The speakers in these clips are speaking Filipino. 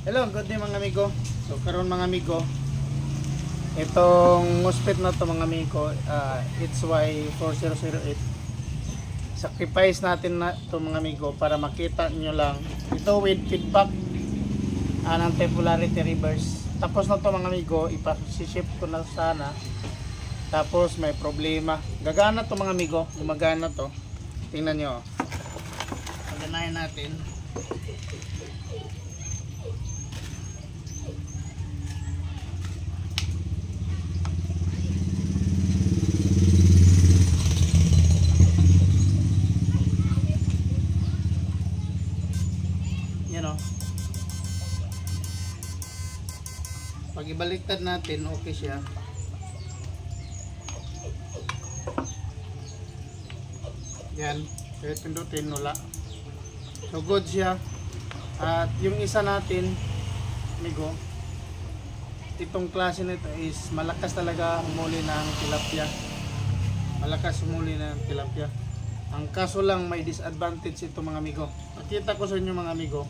Hello, good day mga amigo. So karon mga amigo, itong MOSFET na to mga amigo, it's Y4008. Sacrifice natin na to mga amigo para makita nyo lang. Ito with feedback ng polarity reverse. Tapos na to mga amigo, ipasiship ko na sana. Tapos may problema. Gagana to mga amigo, gumagana to. Tingnan nyo. Paganahin natin. Pag ibaliktad natin, okay siya. Yan, kahit pindutin, wala. So good siya. At yung isa natin, amigo, itong klase nito is malakas talaga humuli ng tilapia. Malakas humuli ng tilapia. Ang kaso lang may disadvantage ito mga amigo. Nakita ko sa inyo mga amigo.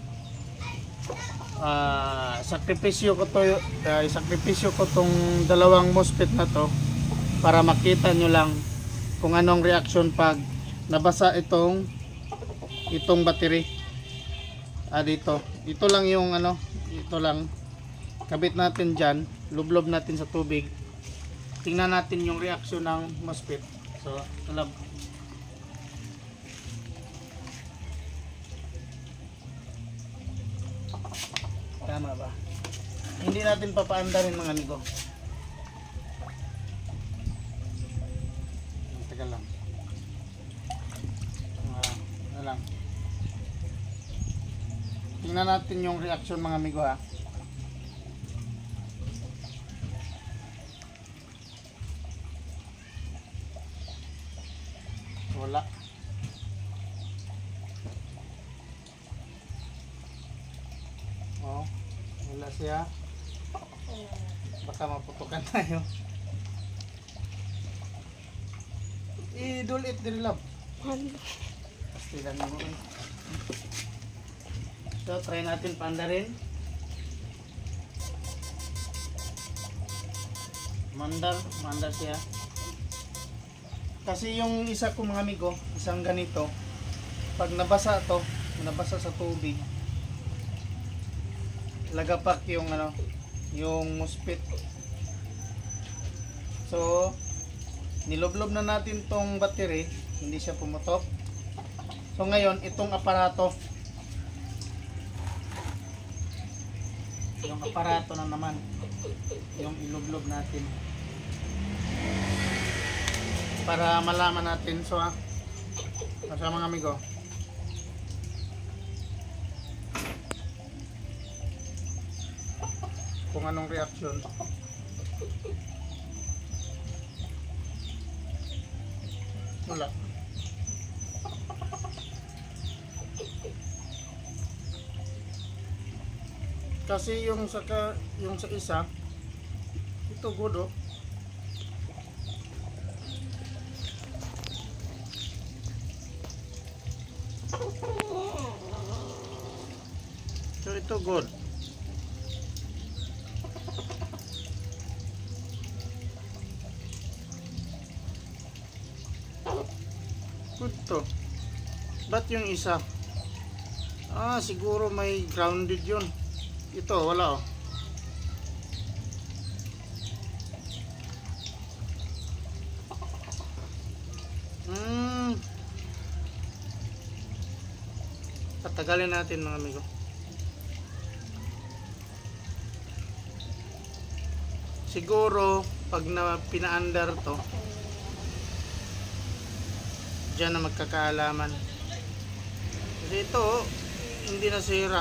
Sakripisyo ko tong dalawang MOSFET na to para makita nyo lang kung anong reaction pag nabasa itong battery. Dito lang yung ito lang kabit natin dyan, lublob natin sa tubig, tingnan natin yung reaction ng MOSFET. So talab. Tama ba? Hindi natin papaandarin mga amigo. Tagal lang. Lang. Tingnan natin yung reaction mga amigo ha. Wala. Wala siya. Baka maputukan tayo. I-dulit din love. Pastilan mo. So try natin paandarin. Mandar siya. Kasi yung isa ko mga amigo, isang ganito, pag nabasa sa tubig, lagapak yung yung MOSFET. So niloblob na natin tong battery, hindi siya pumutok. So ngayon itong aparato, yung aparato na naman yung iloblob natin para malaman natin. So mga amigo, kung anong reaction. Wala. Kasi yung sa isa, ito good oh. So ito good. Good to. Ba't yung isa? Siguro may grounded yun. Ito, wala oh. Patagalin natin mga amigo. Siguro pag pinaandar to, diyan na magkakaalaman. Kasi ito hindi nasira.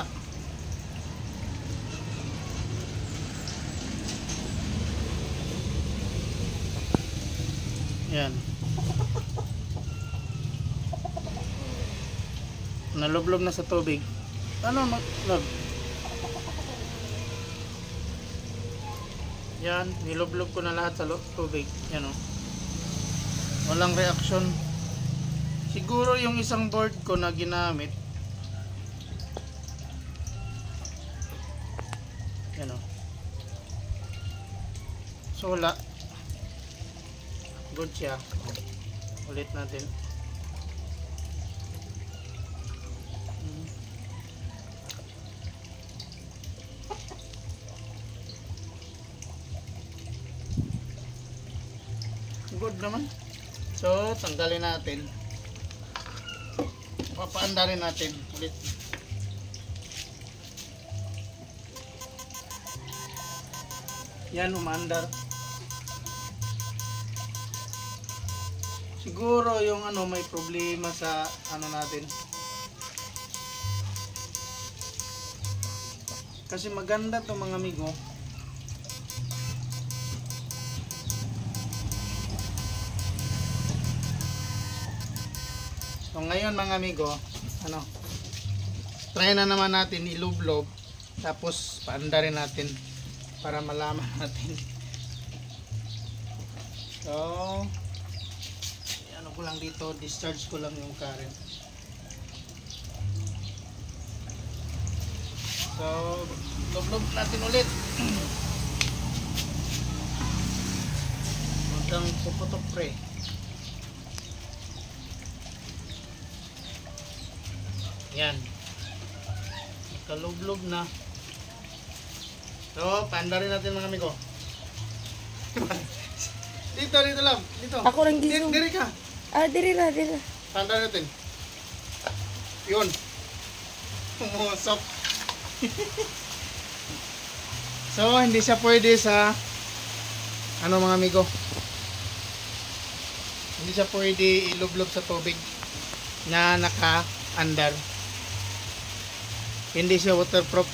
Yan. Naloblob na sa tubig. Log? Yan, niloblob ko na lahat sa tubig. Yan oh. Walang reaction. Siguro yung isang board ko na ginamit, sula. Good siya. Ulit natin. Good naman. So, tanggalin natin. Papaanda rin natin ulit. Yan, umandar. Siguro yung ano may problema sa ano natin. Kasi maganda to mga amigo. So ngayon mga amigo, ano, try na naman natin ilublob, tapos paanda rin natin para malaman natin. So, ano ko lang dito, discharge ko lang yung current. So, lublob natin ulit. Huwag kang puputok pre. Yan. Kalublob na. So, paanda rin natin mga amigo. Dito lang. Dito. Ako lang gisong. Diri ka. Diri na. Paanda natin. Yun. Umusok. So, hindi siya pwede sa ano mga amigo. Hindi siya pwede ilublob sa tubig na naka-andar. Hindi siya waterproof.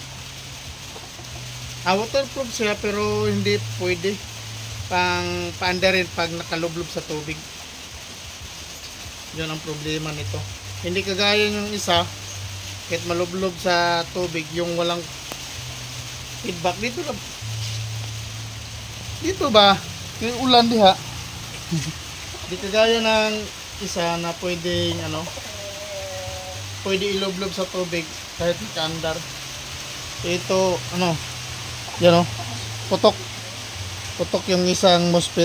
Waterproof siya pero hindi pwede pang paanda rin pag nakalublob sa tubig. Yun ang problema nito. Hindi kagaya yung isa, kahit malublob sa tubig, yung walang feedback. Dito ba? Yung ulan diha. Hindi kagaya ng isa na pwedeng ano, pwede ilublob sa tubig kahit nakaandar. Ito ano, yan o, putok yung isang MOSFET.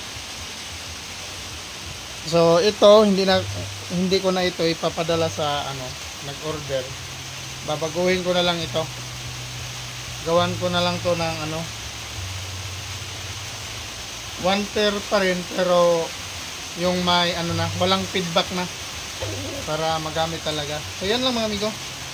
So ito hindi ko na ito ipapadala sa ano, nag-order. Babaguhin ko na lang ito. Gawan ko na lang to ng ano, 1 pair pa rin pero yung may ano na, walang feedback na, para magamit talaga. So yan lang mga amigo.